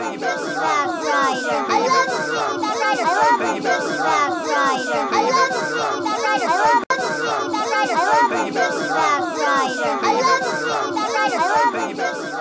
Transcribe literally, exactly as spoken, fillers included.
Back Rider. I love the Back Rider. I love the Back Rider. I love the Back Rider. I love the Back Rider. I love the Back Rider. I love the Back Rider. I love the